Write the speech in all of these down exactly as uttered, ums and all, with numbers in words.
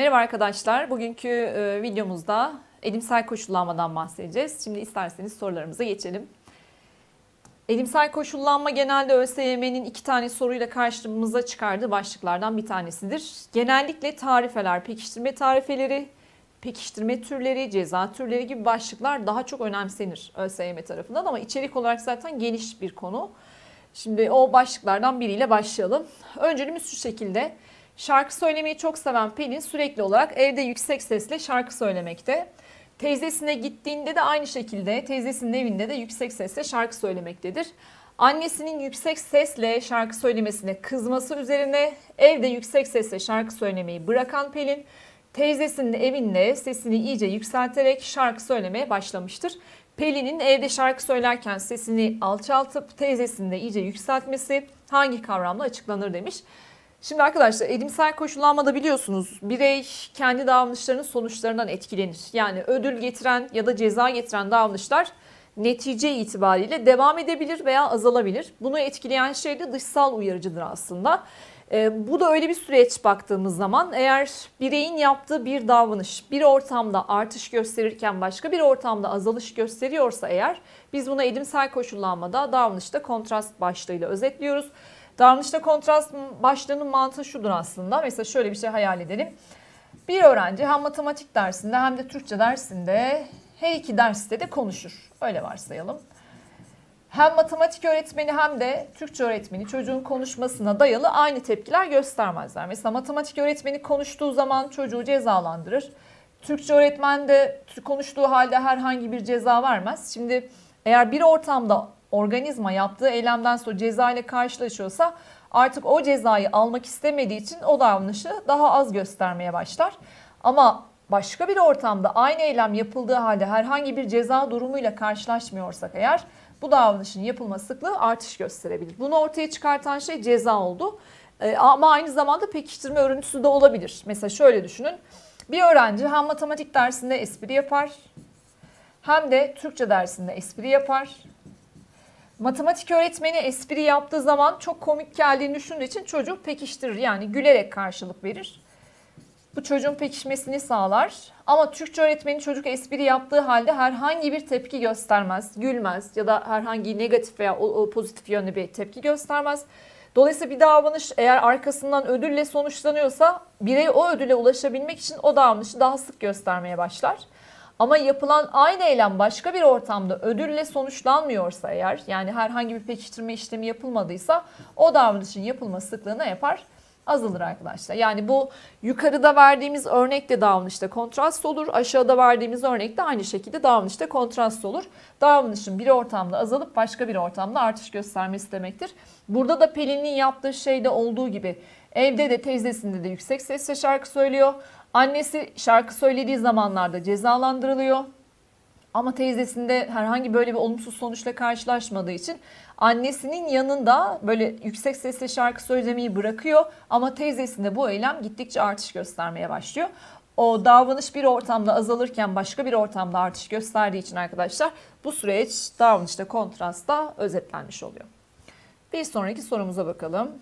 Merhaba arkadaşlar. Bugünkü e, videomuzda edimsel koşullanmadan bahsedeceğiz. Şimdi isterseniz sorularımıza geçelim. Edimsel koşullanma genelde ÖSYM'nin iki tane soruyla karşımıza çıkardığı başlıklardan bir tanesidir. Genellikle tarifeler, pekiştirme tarifeleri, pekiştirme türleri, ceza türleri gibi başlıklar daha çok önemsenir ÖSYM tarafından ama içerik olarak zaten geniş bir konu. Şimdi o başlıklardan biriyle başlayalım. Önceliğimiz şu şekilde. Şarkı söylemeyi çok seven Pelin sürekli olarak evde yüksek sesle şarkı söylemekte. Teyzesine gittiğinde de aynı şekilde teyzesinin evinde de yüksek sesle şarkı söylemektedir. Annesinin yüksek sesle şarkı söylemesine kızması üzerine evde yüksek sesle şarkı söylemeyi bırakan Pelin, teyzesinin evinde sesini iyice yükselterek şarkı söylemeye başlamıştır. Pelin'in evde şarkı söylerken sesini alçaltıp teyzesini de iyice yükseltmesi hangi kavramla açıklanır demiş. Şimdi arkadaşlar edimsel koşullanmada biliyorsunuz birey kendi davranışlarının sonuçlarından etkilenir. Yani ödül getiren ya da ceza getiren davranışlar netice itibariyle devam edebilir veya azalabilir. Bunu etkileyen şey de dışsal uyarıcıdır aslında. E, bu da öyle bir süreç baktığımız zaman eğer bireyin yaptığı bir davranış bir ortamda artış gösterirken başka bir ortamda azalış gösteriyorsa eğer biz buna edimsel koşullanmada davranışta kontrast başlığıyla özetliyoruz. Davranışta kontrast başlığının mantığı şudur aslında. Mesela şöyle bir şey hayal edelim. Bir öğrenci hem matematik dersinde hem de Türkçe dersinde her iki derste de konuşur. Öyle varsayalım. Hem matematik öğretmeni hem de Türkçe öğretmeni çocuğun konuşmasına dayalı aynı tepkiler göstermezler. Mesela matematik öğretmeni konuştuğu zaman çocuğu cezalandırır. Türkçe öğretmen de konuştuğu halde herhangi bir ceza vermez. Şimdi eğer bir ortamda organizma yaptığı eylemden sonra ceza ile karşılaşıyorsa artık o cezayı almak istemediği için o davranışı daha az göstermeye başlar. Ama başka bir ortamda aynı eylem yapıldığı halde herhangi bir ceza durumuyla karşılaşmıyorsak eğer bu davranışın yapılma sıklığı artış gösterebilir. Bunu ortaya çıkartan şey ceza oldu. Ee, ama aynı zamanda pekiştirme örüntüsü de olabilir. Mesela şöyle düşünün. Bir öğrenci hem matematik dersinde espri yapar hem de Türkçe dersinde espri yapar. Matematik öğretmeni espri yaptığı zaman çok komik geldiğini düşündüğü için çocuğu pekiştirir. Yani gülerek karşılık verir. Bu çocuğun pekişmesini sağlar. Ama Türkçe öğretmeni çocuk espri yaptığı halde herhangi bir tepki göstermez, gülmez ya da herhangi negatif veya pozitif yönlü bir tepki göstermez. Dolayısıyla bir davranış eğer arkasından ödülle sonuçlanıyorsa birey o ödüle ulaşabilmek için o davranışı daha sık göstermeye başlar. Ama yapılan aynı eylem başka bir ortamda ödülle sonuçlanmıyorsa eğer yani herhangi bir pekiştirme işlemi yapılmadıysa o davranışın yapılma sıklığı ne yapar? Azalır arkadaşlar. Yani bu yukarıda verdiğimiz örnekte davranışta kontrast olur. Aşağıda verdiğimiz örnekte aynı şekilde davranışta kontrast olur. Davranışın bir ortamda azalıp başka bir ortamda artış göstermesi demektir. Burada da Pelin'in yaptığı şeyde olduğu gibi evde de teyzesinde de yüksek sesle şarkı söylüyor. Annesi şarkı söylediği zamanlarda cezalandırılıyor. Ama teyzesinde herhangi böyle bir olumsuz sonuçla karşılaşmadığı için annesinin yanında böyle yüksek sesle şarkı söylemeyi bırakıyor. Ama teyzesinde bu eylem gittikçe artış göstermeye başlıyor. O davranış bir ortamda azalırken başka bir ortamda artış gösterdiği için arkadaşlar bu süreç davranışta kontrasta özetlenmiş oluyor. Bir sonraki sorumuza bakalım.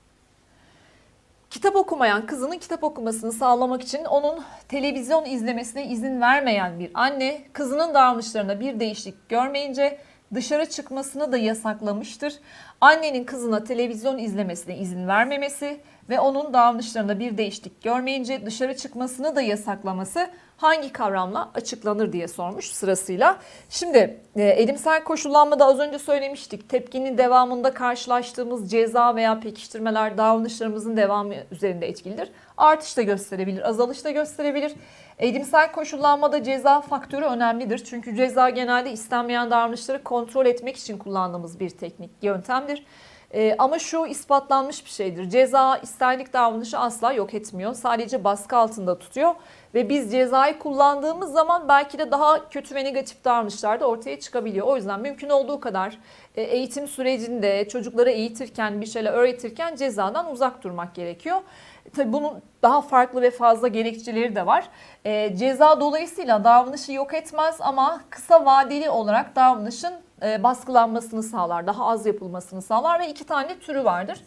Kitap okumayan kızının kitap okumasını sağlamak için onun televizyon izlemesine izin vermeyen bir anne kızının davranışlarında bir değişiklik görmeyince dışarı çıkmasını da yasaklamıştır. Annenin kızına televizyon izlemesine izin vermemesi ve onun davranışlarında bir değişiklik görmeyince dışarı çıkmasını da yasaklaması hangi kavramla açıklanır diye sormuş sırasıyla. Şimdi edimsel koşullanmada az önce söylemiştik. Tepkinin devamında karşılaştığımız ceza veya pekiştirmeler davranışlarımızın devamı üzerinde etkilidir. Artış da gösterebilir, azalış da gösterebilir. Edimsel koşullanmada ceza faktörü önemlidir. Çünkü ceza genelde istenmeyen davranışları kontrol etmek için kullandığımız bir teknik, yöntemdir. Ee, ama şu ispatlanmış bir şeydir. Ceza istenlik davranışı asla yok etmiyor. Sadece baskı altında tutuyor. Ve biz cezayı kullandığımız zaman belki de daha kötü ve negatif davranışlar da ortaya çıkabiliyor. O yüzden mümkün olduğu kadar eğitim sürecinde çocuklara eğitirken, bir şeyler öğretirken cezadan uzak durmak gerekiyor. Tabii bunun daha farklı ve fazla gerekçeleri de var. E, ceza dolayısıyla davranışı yok etmez ama kısa vadeli olarak davranışın e, baskılanmasını sağlar, daha az yapılmasını sağlar ve iki tane türü vardır.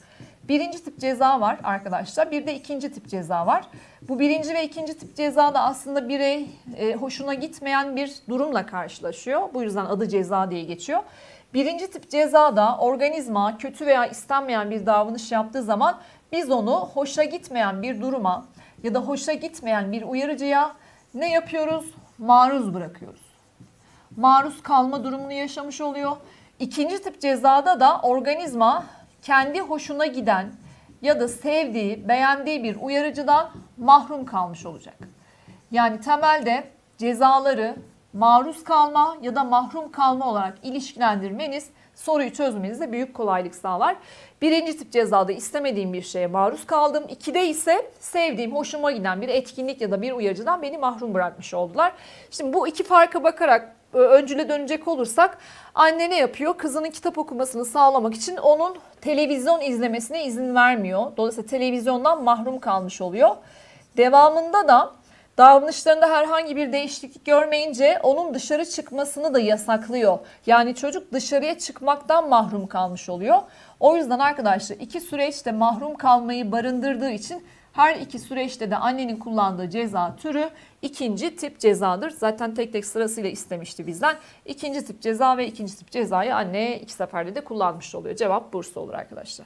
Birinci tip ceza var arkadaşlar. Bir de ikinci tip ceza var. Bu birinci ve ikinci tip ceza da aslında birey e, hoşuna gitmeyen bir durumla karşılaşıyor. Bu yüzden adı ceza diye geçiyor. Birinci tip cezada organizma kötü veya istenmeyen bir davranış yaptığı zaman biz onu hoşa gitmeyen bir duruma ya da hoşa gitmeyen bir uyarıcıya ne yapıyoruz? Maruz bırakıyoruz. Maruz kalma durumunu yaşamış oluyor. İkinci tip cezada da organizma kendi hoşuna giden ya da sevdiği, beğendiği bir uyarıcıdan mahrum kalmış olacak. Yani temelde cezaları maruz kalma ya da mahrum kalma olarak ilişkilendirmeniz soruyu çözmenizde büyük kolaylık sağlar. Birinci tip cezada istemediğim bir şeye maruz kaldım. İkide ise sevdiğim, hoşuma giden bir etkinlik ya da bir uyarıcıdan beni mahrum bırakmış oldular. Şimdi bu iki farka bakarak öncüle dönecek olursak anne ne yapıyor? Kızının kitap okumasını sağlamak için onun televizyon izlemesine izin vermiyor. Dolayısıyla televizyondan mahrum kalmış oluyor. Devamında da davranışlarında herhangi bir değişiklik görmeyince onun dışarı çıkmasını da yasaklıyor. Yani çocuk dışarıya çıkmaktan mahrum kalmış oluyor. O yüzden arkadaşlar iki süreçte mahrum kalmayı barındırdığı için her iki süreçte de annenin kullandığı ceza türü ikinci tip cezadır. Zaten tek tek sırasıyla istemişti bizden. İkinci tip ceza ve ikinci tip cezayı anne iki seferde de kullanmış oluyor. Cevap Bursa olur arkadaşlar.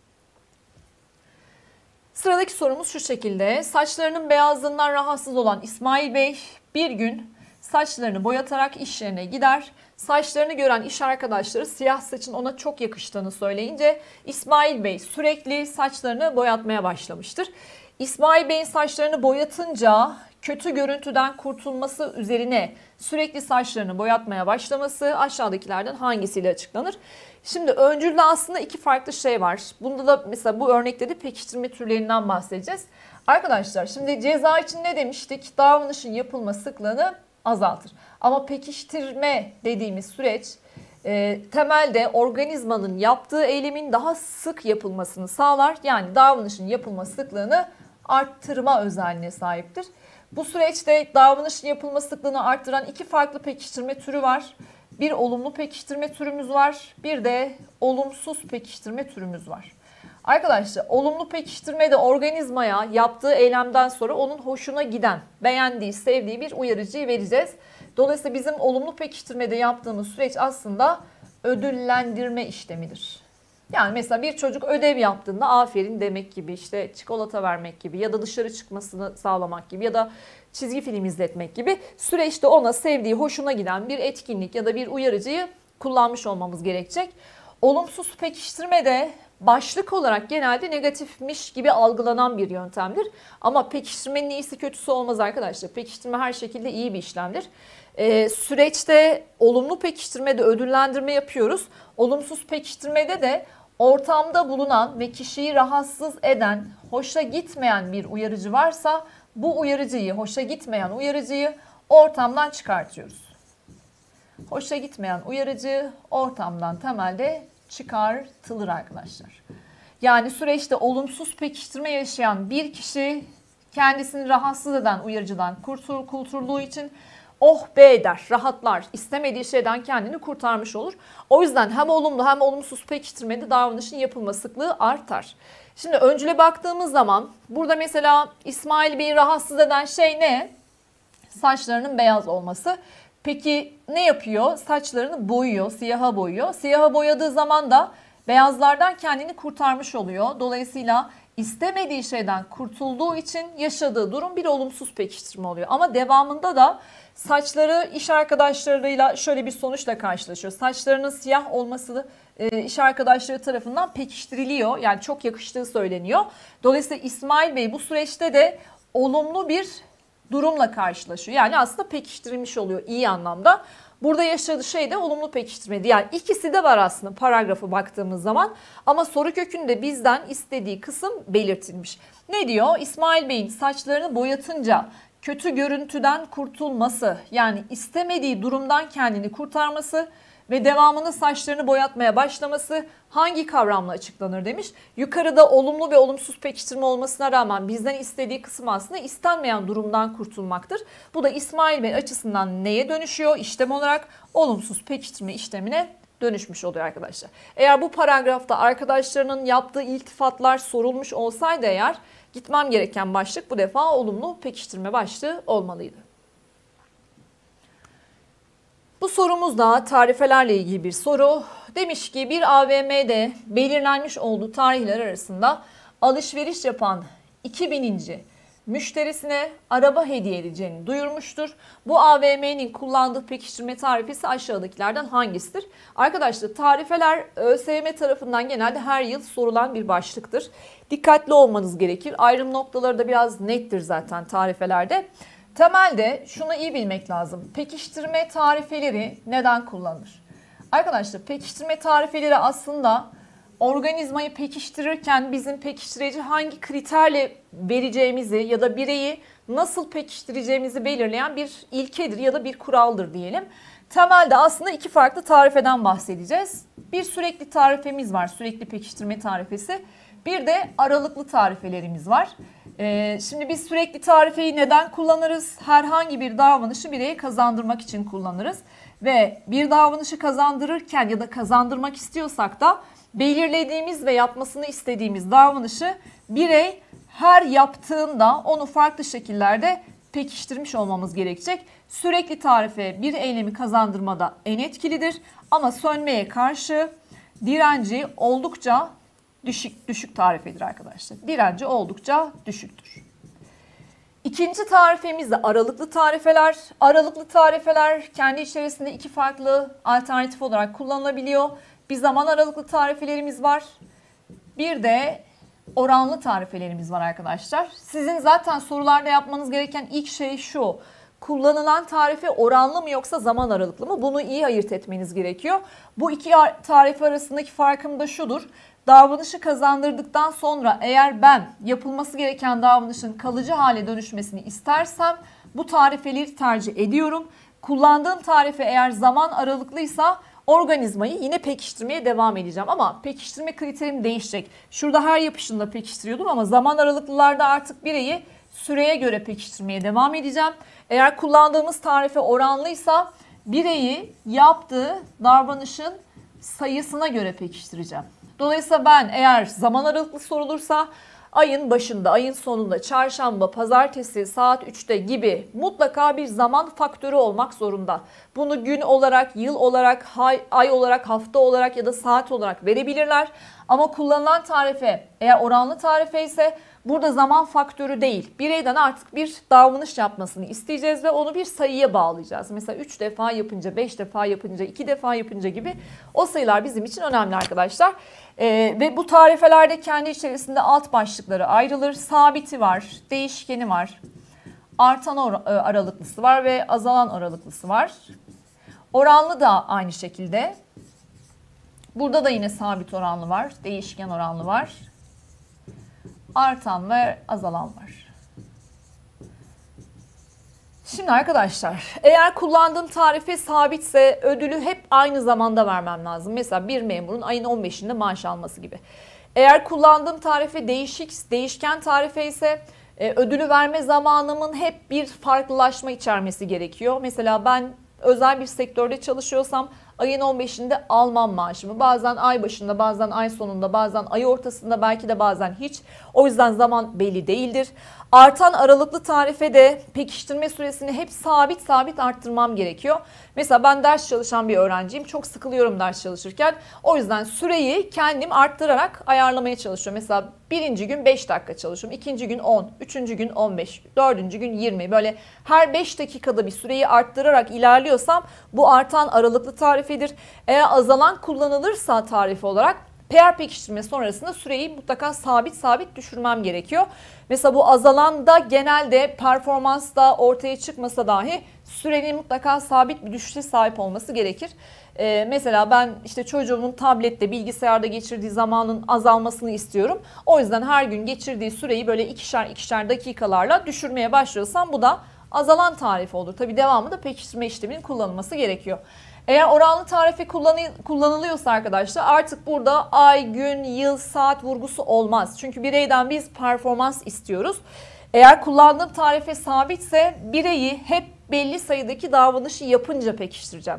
Sıradaki sorumuz şu şekilde. Saçlarının beyazlığından rahatsız olan İsmail Bey bir gün saçlarını boyatarak iş yerine gider. Saçlarını gören iş arkadaşları siyah saçın ona çok yakıştığını söyleyince İsmail Bey sürekli saçlarını boyatmaya başlamıştır. İsmail Bey'in saçlarını boyatınca kötü görüntüden kurtulması üzerine sürekli saçlarını boyatmaya başlaması aşağıdakilerden hangisiyle açıklanır? Şimdi öncülde aslında iki farklı şey var. Bunda da mesela bu örnekte de pekiştirme türlerinden bahsedeceğiz. Arkadaşlar şimdi ceza için ne demiştik? Davranışın yapılma sıklığını azaltır. Ama pekiştirme dediğimiz süreç e, temelde organizmanın yaptığı eylemin daha sık yapılmasını sağlar. Yani davranışın yapılma sıklığını arttırma özelliğine sahiptir. Bu süreçte davranışın yapılma sıklığını arttıran iki farklı pekiştirme türü var. Bir olumlu pekiştirme türümüz var. Bir de olumsuz pekiştirme türümüz var. Arkadaşlar olumlu pekiştirmede organizmaya yaptığı eylemden sonra onun hoşuna giden, beğendiği, sevdiği bir uyarıcıyı vereceğiz. Dolayısıyla bizim olumlu pekiştirmede yaptığımız süreç aslında ödüllendirme işlemidir. Yani mesela bir çocuk ödev yaptığında aferin demek gibi, işte çikolata vermek gibi ya da dışarı çıkmasını sağlamak gibi ya da çizgi film izletmek gibi süreçte ona sevdiği, hoşuna giden bir etkinlik ya da bir uyarıcıyı kullanmış olmamız gerekecek. Olumsuz pekiştirme de başlık olarak genelde negatifmiş gibi algılanan bir yöntemdir. Ama pekiştirmenin iyisi kötüsü olmaz arkadaşlar. Pekiştirme her şekilde iyi bir işlemdir. Ee, süreçte olumlu pekiştirmede ödüllendirme yapıyoruz. Olumsuz pekiştirmede de ortamda bulunan ve kişiyi rahatsız eden, hoşa gitmeyen bir uyarıcı varsa bu uyarıcıyı, hoşa gitmeyen uyarıcıyı ortamdan çıkartıyoruz. Hoşa gitmeyen uyarıcı ortamdan temelde çıkartılır arkadaşlar. Yani süreçte olumsuz pekiştirme yaşayan bir kişi kendisini rahatsız eden uyarıcıdan kurtul, kurtulduğu için oh be der, rahatlar, istemediği şeyden kendini kurtarmış olur. O yüzden hem olumlu hem olumsuz pekiştirmede davranışın yapılma sıklığı artar. Şimdi öncüle baktığımız zaman burada mesela İsmail Bey'i rahatsız eden şey ne? Saçlarının beyaz olması. Peki ne yapıyor? Saçlarını boyuyor, siyaha boyuyor. Siyaha boyadığı zaman da beyazlardan kendini kurtarmış oluyor. Dolayısıyla istemediği şeyden kurtulduğu için yaşadığı durum bir olumsuz pekiştirme oluyor. Ama devamında da saçları iş arkadaşlarıyla şöyle bir sonuçla karşılaşıyor. Saçlarının siyah olması iş arkadaşları tarafından pekiştiriliyor. Yani çok yakıştığı söyleniyor. Dolayısıyla İsmail Bey bu süreçte de olumlu bir durumla karşılaşıyor. Yani aslında pekiştirilmiş oluyor iyi anlamda. Burada yaşadığı şey de olumlu pekiştirmedi. Yani ikisi de var aslında paragrafı baktığımız zaman. Ama soru kökünde bizden istediği kısım belirtilmiş. Ne diyor? İsmail Bey'in saçlarını boyatınca kötü görüntüden kurtulması, yani istemediği durumdan kendini kurtarması ve devamında saçlarını boyatmaya başlaması hangi kavramla açıklanır demiş. Yukarıda olumlu ve olumsuz pekiştirme olmasına rağmen bizden istediği kısım aslında istenmeyen durumdan kurtulmaktır. Bu da İsmail Bey açısından neye dönüşüyor? İşlem olarak olumsuz pekiştirme işlemine dönüşmüş oluyor arkadaşlar. Eğer bu paragrafta arkadaşlarının yaptığı iltifatlar sorulmuş olsaydı eğer gitmem gereken başlık bu defa olumlu pekiştirme başlığı olmalıydı. Bu sorumuz da tarifelerle ilgili bir soru. Demiş ki bir A V M'de belirlenmiş olduğu tarihler arasında alışveriş yapan iki bininci müşterisine araba hediye edeceğini duyurmuştur. Bu A V M'nin kullandığı pekiştirme tarifesi aşağıdakilerden hangisidir? Arkadaşlar tarifeler ÖSYM tarafından genelde her yıl sorulan bir başlıktır. Dikkatli olmanız gerekir. Ayrım noktaları da biraz nettir zaten tarifelerde. Temelde şunu iyi bilmek lazım. Pekiştirme tarifeleri neden kullanılır? Arkadaşlar pekiştirme tarifeleri aslında organizmayı pekiştirirken bizim pekiştirici hangi kriterle vereceğimizi ya da bireyi nasıl pekiştireceğimizi belirleyen bir ilkedir ya da bir kuraldır diyelim. Temelde aslında iki farklı tarifeden bahsedeceğiz. Bir sürekli tarifemiz var, sürekli pekiştirme tarifesi. Bir de aralıklı tarifelerimiz var. Ee, şimdi biz sürekli tarifeyi neden kullanırız? Herhangi bir davranışı bireye kazandırmak için kullanırız. Ve bir davranışı kazandırırken ya da kazandırmak istiyorsak da belirlediğimiz ve yapmasını istediğimiz davranışı birey her yaptığında onu farklı şekillerde pekiştirmiş olmamız gerekecek. Sürekli tarife bir eylemi kazandırmada en etkilidir ama sönmeye karşı direnci oldukça düşük, düşük tarifedir arkadaşlar. Direnci oldukça düşüktür. İkinci tarifemiz de aralıklı tarifeler. Aralıklı tarifeler kendi içerisinde iki farklı alternatif olarak kullanılabiliyor. Bir zaman aralıklı tarifelerimiz var. Bir de oranlı tarifelerimiz var arkadaşlar. Sizin zaten sorularda yapmanız gereken ilk şey şu. Kullanılan tarife oranlı mı yoksa zaman aralıklı mı? Bunu iyi ayırt etmeniz gerekiyor. Bu iki tarife arasındaki farkım da şudur. Davranışı kazandırdıktan sonra eğer ben yapılması gereken davranışın kalıcı hale dönüşmesini istersem bu tarifeleri tercih ediyorum. Kullandığım tarife eğer zaman aralıklıysa organizmayı yine pekiştirmeye devam edeceğim. Ama pekiştirme kriterim değişecek. Şurada her yapışında pekiştiriyordum ama zaman aralıklılarda artık bireyi süreye göre pekiştirmeye devam edeceğim. Eğer kullandığımız tarife oranlıysa bireyi yaptığı davranışın sayısına göre pekiştireceğim. Dolayısıyla ben eğer zaman aralıklı sorulursa ayın başında, ayın sonunda, çarşamba, pazartesi, saat üçte gibi mutlaka bir zaman faktörü olmak zorunda. Bunu gün olarak, yıl olarak, ay olarak, hafta olarak ya da saat olarak verebilirler. Ama kullanılan tarife eğer oranlı tarife ise burada zaman faktörü değil. Bireyden artık bir davranış yapmasını isteyeceğiz ve onu bir sayıya bağlayacağız. Mesela üç defa yapınca, beş defa yapınca, iki defa yapınca gibi o sayılar bizim için önemli arkadaşlar. Ee, ve bu tarifelerde kendi içerisinde alt başlıkları ayrılır. Sabiti var, değişkeni var, artan aralıklısı var ve azalan aralıklısı var. Oranlı da aynı şekilde. Burada da yine sabit oranlı var, değişken oranlı var. Artan ve azalan var. Şimdi arkadaşlar eğer kullandığım tarife sabitse ödülü hep aynı zamanda vermem lazım. Mesela bir memurun ayın on beşinde maaş alması gibi. Eğer kullandığım tarife değişik, değişken tarife ise e, ödülü verme zamanımın hep bir farklılaşma içermesi gerekiyor. Mesela ben özel bir sektörde çalışıyorsam ayın on beşinde almam maaşımı. Bazen ay başında, bazen ay sonunda, bazen ay ortasında, belki de bazen hiç. O yüzden zaman belli değildir. Artan aralıklı tarifede pekiştirme süresini hep sabit sabit arttırmam gerekiyor. Mesela ben ders çalışan bir öğrenciyim. Çok sıkılıyorum ders çalışırken. O yüzden süreyi kendim arttırarak ayarlamaya çalışıyorum. Mesela birinci gün beş dakika çalışıyorum. İkinci gün on, üçüncü gün on beş, dördüncü gün yirmi. Böyle her beş dakikada bir süreyi arttırarak ilerliyorsam bu artan aralıklı tarifedir. Eğer azalan kullanılırsa tarife olarak P R pekiştirme sonrasında süreyi mutlaka sabit sabit düşürmem gerekiyor. Mesela bu azalanda genelde performansta ortaya çıkmasa dahi sürenin mutlaka sabit bir düşüşe sahip olması gerekir. Ee, mesela ben işte çocuğumun tablette, bilgisayarda geçirdiği zamanın azalmasını istiyorum. O yüzden her gün geçirdiği süreyi böyle ikişer ikişer dakikalarla düşürmeye başlıyorsam bu da azalan tarife olur. Tabii devamında da pekiştirme işleminin kullanılması gerekiyor. Eğer oranlı tarife kullanılıyorsa arkadaşlar artık burada ay, gün, yıl, saat vurgusu olmaz. Çünkü bireyden biz performans istiyoruz. Eğer kullandığım tarife sabitse bireyi hep belli sayıdaki davranışı yapınca pekiştireceğim.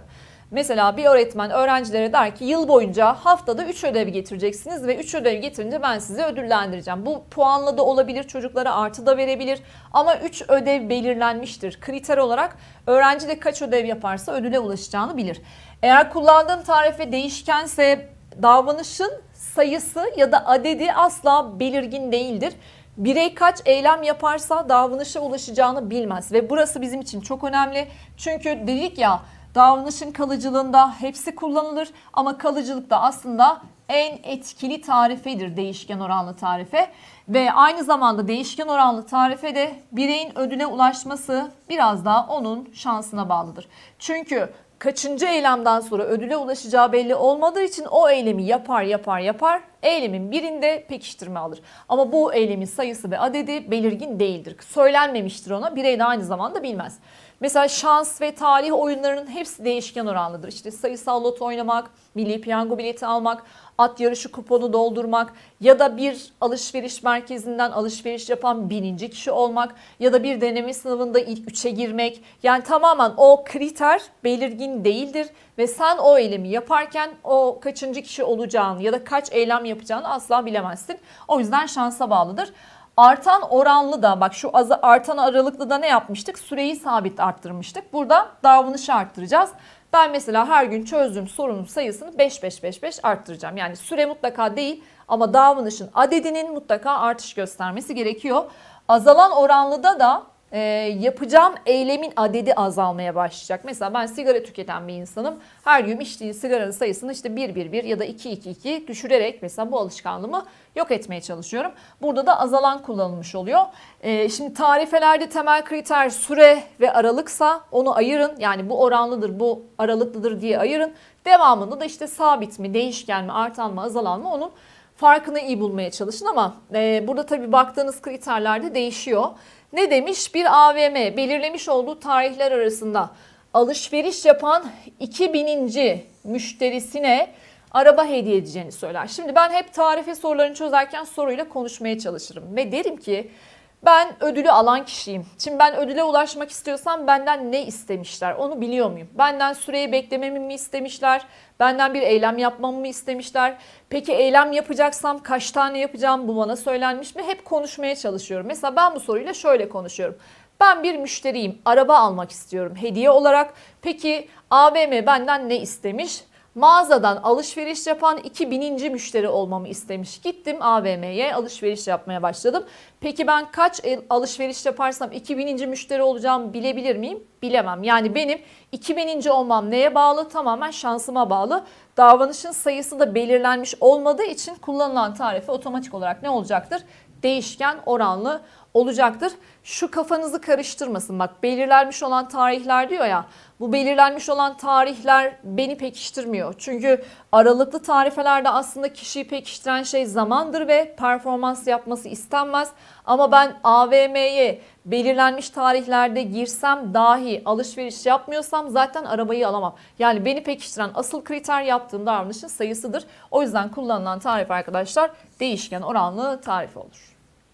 Mesela bir öğretmen öğrencilere der ki yıl boyunca haftada üç ödev getireceksiniz ve üç ödev getirince ben sizi ödüllendireceğim. Bu puanla da olabilir, çocuklara artı da verebilir ama üç ödev belirlenmiştir. Kriter olarak öğrenci de kaç ödev yaparsa ödüle ulaşacağını bilir. Eğer kullandığım tarife değişkense davranışın sayısı ya da adedi asla belirgin değildir. Birey kaç eylem yaparsa davranışa ulaşacağını bilmez ve burası bizim için çok önemli. Çünkü dedik ya, davranışın kalıcılığında hepsi kullanılır ama kalıcılıkta aslında en etkili tarifedir değişken oranlı tarife. Ve aynı zamanda değişken oranlı tarife de bireyin ödüle ulaşması biraz daha onun şansına bağlıdır. Çünkü kaçıncı eylemden sonra ödüle ulaşacağı belli olmadığı için o eylemi yapar yapar yapar. Eylemin birinde pekiştirme alır. Ama bu eylemin sayısı ve adedi belirgin değildir. Söylenmemiştir ona. Birey de aynı zamanda bilmez. Mesela şans ve talih oyunlarının hepsi değişken oranlıdır. İşte sayısal loto oynamak, milli piyango bileti almak, at yarışı kuponu doldurmak ya da bir alışveriş merkezinden alışveriş yapan bininci kişi olmak ya da bir deneme sınavında ilk üçe girmek. Yani tamamen o kriter belirgin değildir ve sen o eylemi yaparken o kaçıncı kişi olacağını ya da kaç eylem yapacağını asla bilemezsin. O yüzden şansa bağlıdır. Artan oranlı da, bak şu artan aralıklı da ne yapmıştık? Süreyi sabit arttırmıştık. Burada davranışı arttıracağız. Ben mesela her gün çözdüğüm sorunun sayısını beş beş beş beş arttıracağım. Yani süre mutlaka değil ama davranışın adedinin mutlaka artış göstermesi gerekiyor. Azalan oranlıda da e, yapacağım eylemin adedi azalmaya başlayacak. Mesela ben sigara tüketen bir insanım. Her gün içtiği sigaranın sayısını işte bir bir bir ya da iki iki iki düşürerek mesela bu alışkanlığımı yok etmeye çalışıyorum. Burada da azalan kullanılmış oluyor. Ee, şimdi tarifelerde temel kriter süre ve aralıksa onu ayırın. Yani bu oranlıdır, bu aralıklıdır diye ayırın. Devamında da işte sabit mi, değişken mi, artan mı, azalan mı onun farkını iyi bulmaya çalışın. Ama e, burada tabii baktığınız kriterlerde değişiyor. Ne demiş? Bir A V M belirlemiş olduğu tarihler arasında alışveriş yapan iki bininci müşterisine araba hediye edeceğini söyler. Şimdi ben hep tarife sorularını çözerken soruyla konuşmaya çalışırım ve derim ki ben ödülü alan kişiyim. Şimdi ben ödüle ulaşmak istiyorsam benden ne istemişler onu biliyor muyum? Benden süreyi beklememi mi istemişler? Benden bir eylem yapmamı mı istemişler? Peki eylem yapacaksam kaç tane yapacağım, bu bana söylenmiş mi? Hep konuşmaya çalışıyorum. Mesela ben bu soruyla şöyle konuşuyorum. Ben bir müşteriyim, araba almak istiyorum hediye olarak. Peki A V M benden ne istemiş? Mağazadan alışveriş yapan iki bininci müşteri olmamı istemiş. Gittim A V M'ye alışveriş yapmaya başladım. Peki ben kaç alışveriş yaparsam iki bininci müşteri olacağımı bilebilir miyim? Bilemem. Yani benim iki bininci olmam neye bağlı? Tamamen şansıma bağlı. Davranışın sayısı da belirlenmiş olmadığı için kullanılan tarife otomatik olarak ne olacaktır? Değişken oranlı olacaktır. Şu kafanızı karıştırmasın. Bak belirlenmiş olan tarihler diyor ya. Bu belirlenmiş olan tarihler beni pekiştirmiyor. Çünkü aralıklı tarifelerde aslında kişiyi pekiştiren şey zamandır ve performans yapması istenmez. Ama ben A V M'ye belirlenmiş tarihlerde girsem dahi alışveriş yapmıyorsam zaten arabayı alamam. Yani beni pekiştiren asıl kriter yaptığım davranışın sayısıdır. O yüzden kullanılan tarif arkadaşlar değişken oranlı tarife olur.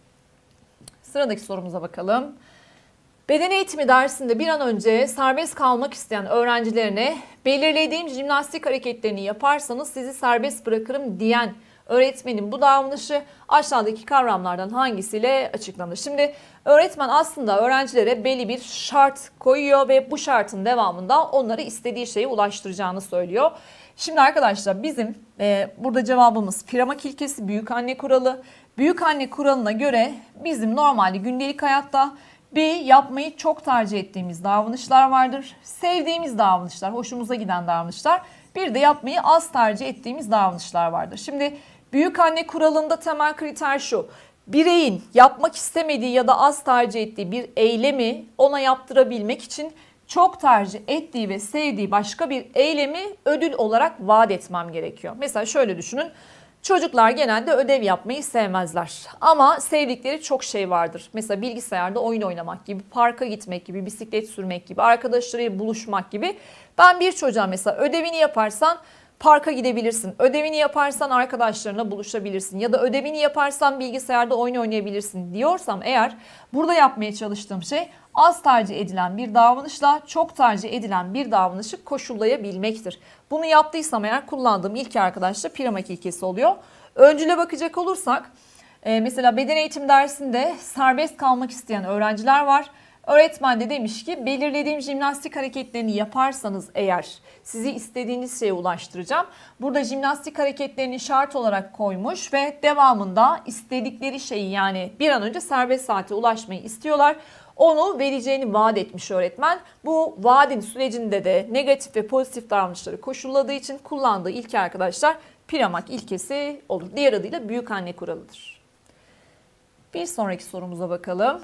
Sıradaki sorumuza bakalım. Beden eğitimi dersinde bir an önce serbest kalmak isteyen öğrencilerine belirlediğim jimnastik hareketlerini yaparsanız sizi serbest bırakırım diyen öğretmenin bu davranışı aşağıdaki kavramlardan hangisiyle açıklanır? Şimdi öğretmen aslında öğrencilere belli bir şart koyuyor ve bu şartın devamında onları istediği şeye ulaştıracağını söylüyor. Şimdi arkadaşlar bizim e, burada cevabımız Piramak ilkesi, büyükanne kuralı. Büyükanne kuralına göre bizim normalde gündelik hayatta bir yapmayı çok tercih ettiğimiz davranışlar vardır. Sevdiğimiz davranışlar, hoşumuza giden davranışlar. Bir de yapmayı az tercih ettiğimiz davranışlar vardır. Şimdi büyükanne kuralında temel kriter şu. Bireyin yapmak istemediği ya da az tercih ettiği bir eylemi ona yaptırabilmek için çok tercih ettiği ve sevdiği başka bir eylemi ödül olarak vaat etmem gerekiyor. Mesela şöyle düşünün. Çocuklar genelde ödev yapmayı sevmezler ama sevdikleri çok şey vardır. Mesela bilgisayarda oyun oynamak gibi, parka gitmek gibi, bisiklet sürmek gibi, arkadaşlarıyla buluşmak gibi. Ben bir çocuğa mesela ödevini yaparsan parka gidebilirsin. Ödevini yaparsan arkadaşlarına buluşabilirsin. Ya da ödevini yaparsan bilgisayarda oyun oynayabilirsin diyorsam eğer, burada yapmaya çalıştığım şey az tercih edilen bir davranışla çok tercih edilen bir davranışı koşullayabilmektir. Bunu yaptıysam eğer kullandığım ilke arkadaşlar Primock ilkesi oluyor. Öncüle bakacak olursak mesela beden eğitim dersinde serbest kalmak isteyen öğrenciler var. Öğretmen de demiş ki belirlediğim jimnastik hareketlerini yaparsanız eğer sizi istediğiniz şeye ulaştıracağım. Burada jimnastik hareketlerini şart olarak koymuş ve devamında istedikleri şeyi, yani bir an önce serbest saate ulaşmayı istiyorlar. Onu vereceğini vaat etmiş öğretmen. Bu vaadin sürecinde de negatif ve pozitif davranışları koşulladığı için kullandığı ilke arkadaşlar Primock ilkesi olur. Diğer adıyla büyük anne kuralıdır. Bir sonraki sorumuza bakalım.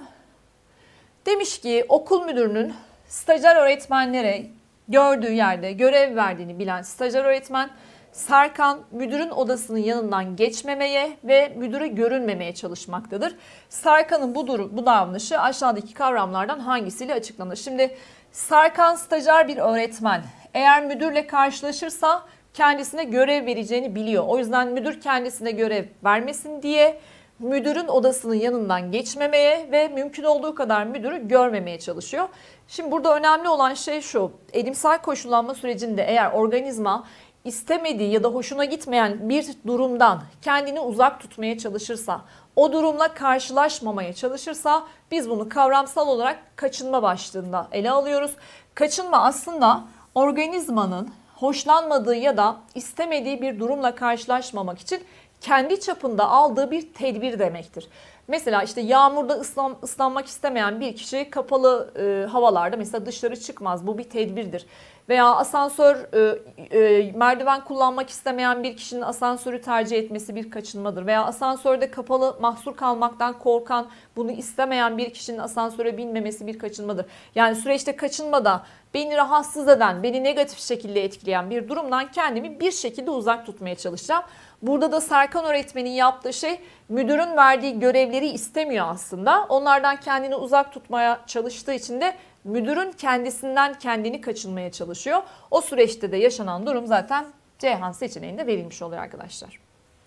Demiş ki okul müdürünün stajyer öğretmenlere gördüğü yerde görev verdiğini bilen stajyer öğretmen Serkan müdürün odasının yanından geçmemeye ve müdüre görünmemeye çalışmaktadır. Serkan'ın bu, durum, bu davranışı aşağıdaki kavramlardan hangisiyle açıklanır? Şimdi Serkan stajyer bir öğretmen. Eğer müdürle karşılaşırsa kendisine görev vereceğini biliyor. O yüzden müdür kendisine görev vermesin diye müdürün odasının yanından geçmemeye ve mümkün olduğu kadar müdürü görmemeye çalışıyor. Şimdi burada önemli olan şey şu: edimsel koşullanma sürecinde eğer organizma istemediği ya da hoşuna gitmeyen bir durumdan kendini uzak tutmaya çalışırsa, o durumla karşılaşmamaya çalışırsa biz bunu kavramsal olarak kaçınma başlığında ele alıyoruz. Kaçınma aslında organizmanın hoşlanmadığı ya da istemediği bir durumla karşılaşmamak için kendi çapında aldığı bir tedbir demektir. Mesela işte yağmurda ıslan, ıslanmak istemeyen bir kişi kapalı e, havalarda mesela dışarı çıkmaz. Bu bir tedbirdir. Veya asansör, e, e, merdiven kullanmak istemeyen bir kişinin asansörü tercih etmesi bir kaçınmadır. Veya asansörde kapalı mahsur kalmaktan korkan, bunu istemeyen bir kişinin asansöre binmemesi bir kaçınmadır. Yani süreçte kaçınmada beni rahatsız eden, beni negatif şekilde etkileyen bir durumdan kendimi bir şekilde uzak tutmaya çalışacağım. Burada da Serkan öğretmenin yaptığı şey müdürün verdiği görevleri istemiyor aslında. Onlardan kendini uzak tutmaya çalıştığı için de müdürün kendisinden kendini kaçınmaya çalışıyor. O süreçte de yaşanan durum zaten Ceyhan seçeneğinde verilmiş oluyor arkadaşlar.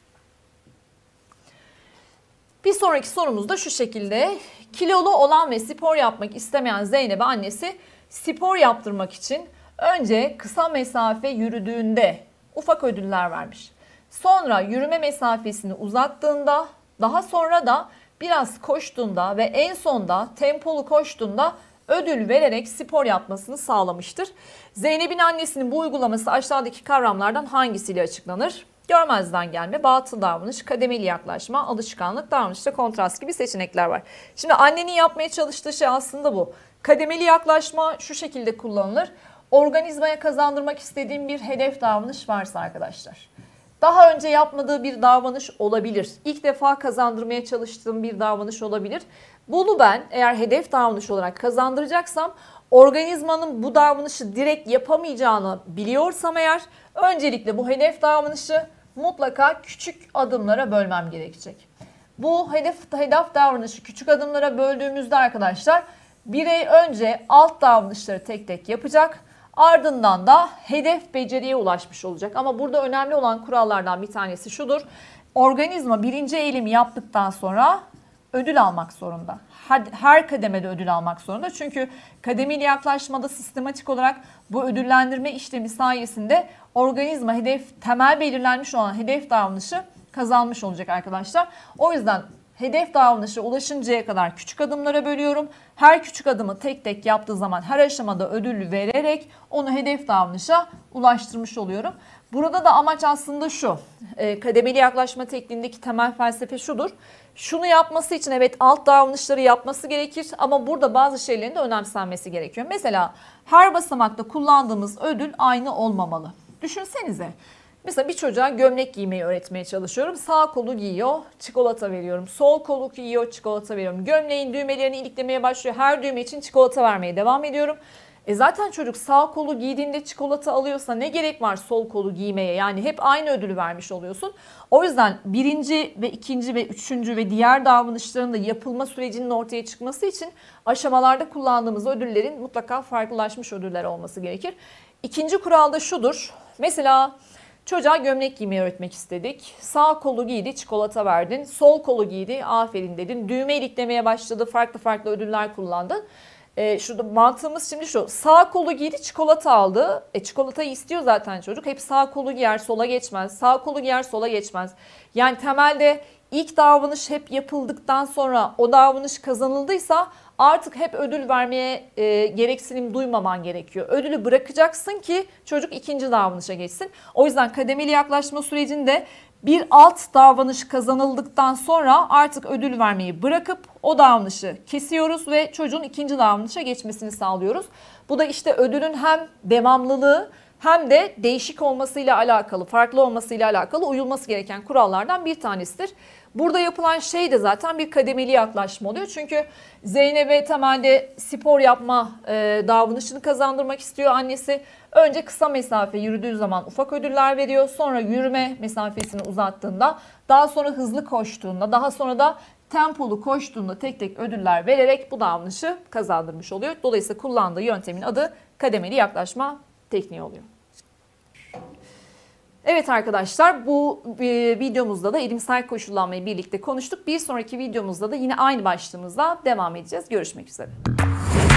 Bir sonraki sorumuz da şu şekilde. Kilolu olan ve spor yapmak istemeyen Zeynep'e annesi spor yaptırmak için önce kısa mesafe yürüdüğünde ufak ödüller vermiş. Sonra yürüme mesafesini uzattığında, daha sonra da biraz koştuğunda ve en sonda tempolu koştuğunda ödül vererek spor yapmasını sağlamıştır. Zeynep'in annesinin bu uygulaması aşağıdaki kavramlardan hangisiyle açıklanır? Görmezden gelme, batıl davranış, kademeli yaklaşma, alışkanlık, davranışta kontrast gibi seçenekler var. Şimdi annenin yapmaya çalıştığı şey aslında bu. Kademeli yaklaşma şu şekilde kullanılır. Organizmaya kazandırmak istediğim bir hedef davranış varsa arkadaşlar. Daha önce yapmadığı bir davranış olabilir. İlk defa kazandırmaya çalıştığım bir davranış olabilir. Bunu ben eğer hedef davranış olarak kazandıracaksam, organizmanın bu davranışı direkt yapamayacağını biliyorsam eğer, öncelikle bu hedef davranışı mutlaka küçük adımlara bölmem gerekecek. Bu hedef, hedef davranışı küçük adımlara böldüğümüzde arkadaşlar, birey önce alt davranışları tek tek yapacak. Ardından da hedef beceriye ulaşmış olacak. Ama burada önemli olan kurallardan bir tanesi şudur: organizma birinci eğilimi yaptıktan sonra ödül almak zorunda. Her kademede ödül almak zorunda. Çünkü kademeli yaklaşmada sistematik olarak bu ödüllendirme işlemi sayesinde organizma hedef, temel belirlenmiş olan hedef davranışı kazanmış olacak arkadaşlar. O yüzden hedef davranışa ulaşıncaya kadar küçük adımlara bölüyorum. Her küçük adımı tek tek yaptığı zaman her aşamada ödül vererek onu hedef davranışa ulaştırmış oluyorum. Burada da amaç aslında şu: e, kademeli yaklaşma tekniğindeki temel felsefe şudur: şunu yapması için evet alt davranışları yapması gerekir ama burada bazı şeylerin de önemsenmesi gerekiyor. Mesela her basamakta kullandığımız ödül aynı olmamalı. Düşünsenize. Mesela bir çocuğa gömlek giymeyi öğretmeye çalışıyorum. Sağ kolu giyiyor, çikolata veriyorum. Sol kolu giyiyor, çikolata veriyorum. Gömleğin düğmelerini iliklemeye başlıyor. Her düğme için çikolata vermeye devam ediyorum. E zaten çocuk sağ kolu giydiğinde çikolata alıyorsa ne gerek var sol kolu giymeye? Yani hep aynı ödülü vermiş oluyorsun. O yüzden birinci ve ikinci ve üçüncü ve diğer davranışların da yapılma sürecinin ortaya çıkması için aşamalarda kullandığımız ödüllerin mutlaka farklılaşmış ödüller olması gerekir. İkinci kural da şudur: mesela Çocuğa gömlek giymeyi öğretmek istedik. Sağ kolu giydi, çikolata verdin. Sol kolu giydi, aferin dedin. Düğme iliklemeye başladı, farklı farklı ödüller kullandın. E, şurada mantığımız şimdi şu. Sağ kolu giydi, çikolata aldı. E, çikolatayı istiyor zaten çocuk. Hep sağ kolu giyer, sola geçmez. Sağ kolu giyer, sola geçmez. Yani temelde ilk davranış hep yapıldıktan sonra o davranış kazanıldıysa artık hep ödül vermeye e, gereksinim duymaman gerekiyor. Ödülü bırakacaksın ki çocuk ikinci davranışa geçsin. O yüzden kademeli yaklaşma sürecinde bir alt davranış kazanıldıktan sonra artık ödül vermeyi bırakıp o davranışı kesiyoruz ve çocuğun ikinci davranışa geçmesini sağlıyoruz. Bu da işte ödülün hem devamlılığı hem de değişik olmasıyla alakalı, farklı olmasıyla alakalı uyulması gereken kurallardan bir tanesidir. Burada yapılan şey de zaten bir kademeli yaklaşma oluyor. Çünkü Zeynep'e temelde spor yapma e, davranışını kazandırmak istiyor annesi. Önce kısa mesafe yürüdüğü zaman ufak ödüller veriyor. Sonra yürüme mesafesini uzattığında, daha sonra hızlı koştuğunda, daha sonra da tempolu koştuğunda tek tek ödüller vererek bu davranışı kazandırmış oluyor. Dolayısıyla kullandığı yöntemin adı kademeli yaklaşma tekniği oluyor. Evet arkadaşlar, bu videomuzda da eğilimsel koşullanmayı birlikte konuştuk. Bir sonraki videomuzda da yine aynı başlığımızla devam edeceğiz. Görüşmek üzere.